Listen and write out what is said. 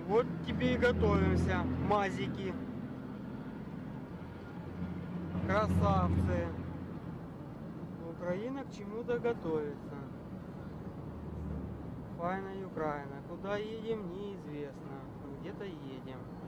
Вот тебе и готовимся, мазики. Красавцы. Украина к чему-то готовится. Файна Украина. Куда едем, неизвестно. Где-то едем.